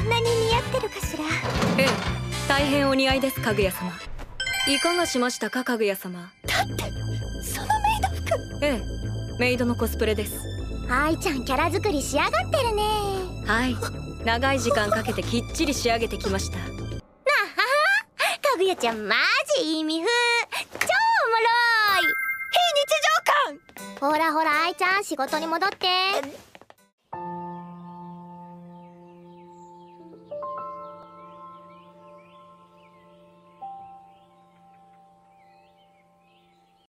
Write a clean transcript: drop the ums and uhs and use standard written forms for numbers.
んなに似合ってるかしら。 ええ、大変お似合いです、かぐや様。いかがしましたか、かぐや様。 だってそのメイド服。 ええ、メイドのコスプレです。 愛ちゃんキャラ作り仕上がってるね。 はい、長い時間かけてきっちり仕上げてきました。 なあはは、かぐやちゃんマジいい味風、超おもろい。非日常感。ほらほら愛ちゃん仕事に戻って。